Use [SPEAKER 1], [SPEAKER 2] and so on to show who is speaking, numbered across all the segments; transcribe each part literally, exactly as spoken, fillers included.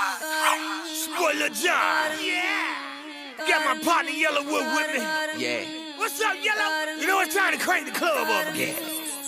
[SPEAKER 1] Spoiler John. Yeah. Got my partner Yellowwood with me.
[SPEAKER 2] Yeah.
[SPEAKER 1] What's up, Yellow? You know it's time to crank the club up again.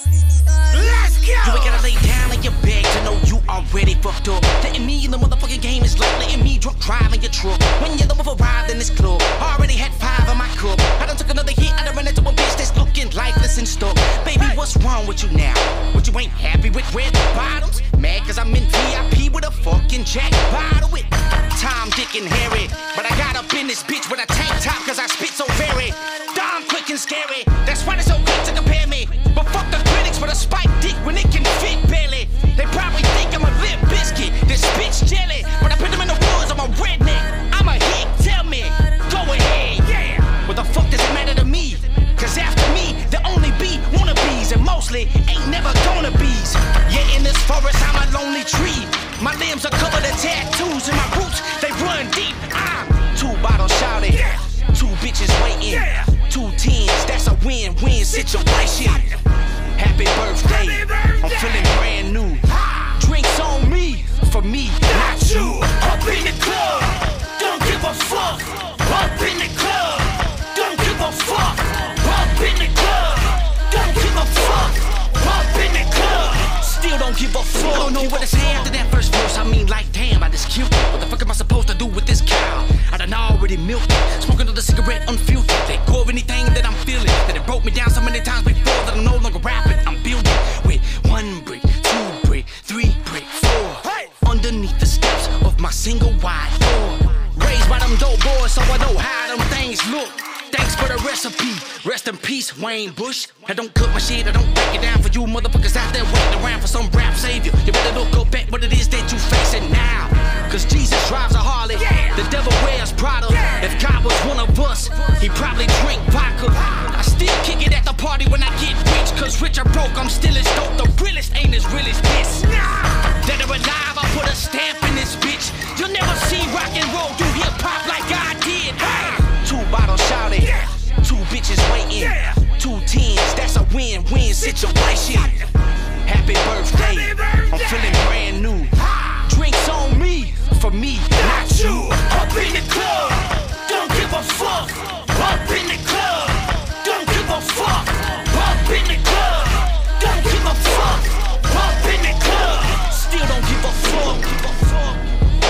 [SPEAKER 1] Let's go!
[SPEAKER 2] You ain't gotta lay down on your bed to know you already fucked up. Letting me in the motherfucking game is like letting me drunk drive in your truck. When you're the one arrived in this club, already had five on my cup. I done took another hit, I done ran into a bitch that's looking lifeless and stuck. Baby, what's wrong with you now? What, you ain't happy with red bottoms? Mad cause I'm in V I P with a fucking jack bottle with Tom, Dick, and Harry. But I got up in this bitch with a tank top cause I spit so very dumb, quick, and scary. That's why they're so quick to compare me. But fuck the critics with a spike dick when it can fit barely. They probably think I'm a limp biscuit, this bitch jelly. When I put them in the woods, I'm a redneck. I'm a hit, tell me, go ahead, yeah. What the fuck does it matter to me? Cause after me, there only be wannabes, and mostly ain't never gonna be's. Yeah, in this forest, I'm a lonely tree. My limbs are covered in tattoos, and my roots, they run deep. I'm two bottles shouted, yeah. Two bitches waiting, yeah. Two tens, that's a win-win situation. Happy birthday, Happy birthday. I'm feeling brand new. Drinks on me, for me, not you. Up in the club, don't give a fuck. Up in the club, don't give a fuck. Up in the club, don't give a fuck. Up in the club, still don't give a fuck. I don't know what to say after that first verse. I mean, like, damn, I just killed it. What the fuck am I supposed to do with this cow? I done already milked it. Smoking another cigarette unfiltered. Let go of anything that I'm feeling. That it broke me down so many times before that I'm no longer rapping. I'm building with one brick, two brick, three brick, four. Hey. Underneath the steps of my single wide door. Raised by them dope boys, so I know how them things look. Thanks for the recipe. Rest in peace, Wayne Bush. I don't cook my shit, I don't break it down for you motherfuckers out there waiting around for some rap savior. You better look up at what it is that you facing now. Cause Jesus drives a Harley, yeah. The devil wears Prada, yeah. If God was one of us, he'd probably drink vodka. I still kick it at the party when I get rich. Cause rich or broke, I'm still as dope. The realest ain't as real as this. Dead or alive, I put a stamp in this bitch. You'll never see rock and roll do hip hop like I did. Two bottles shouted, yeah. Two bitches waiting, yeah. Two tens, that's a win-win situation. Happy birthday, Happy birthday. I'm feeling brand new. Drinks on me, for me, not you. Up in the club, don't give a fuck. Up in the club, don't give a fuck. Up in the club, don't give a fuck. Up in the club, still don't give a fuck.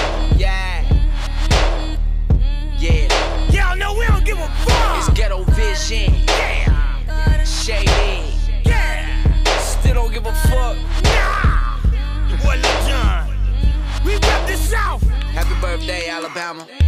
[SPEAKER 2] Yeah, yeah.
[SPEAKER 1] Y'all know we don't give a fuck.
[SPEAKER 2] It's ghetto vision.
[SPEAKER 1] Yeah.
[SPEAKER 2] Shady.
[SPEAKER 1] Yeah.
[SPEAKER 2] Still don't give a fuck.
[SPEAKER 1] Nah. Boy, Lil John. We rep the South.
[SPEAKER 2] Happy birthday, Alabama.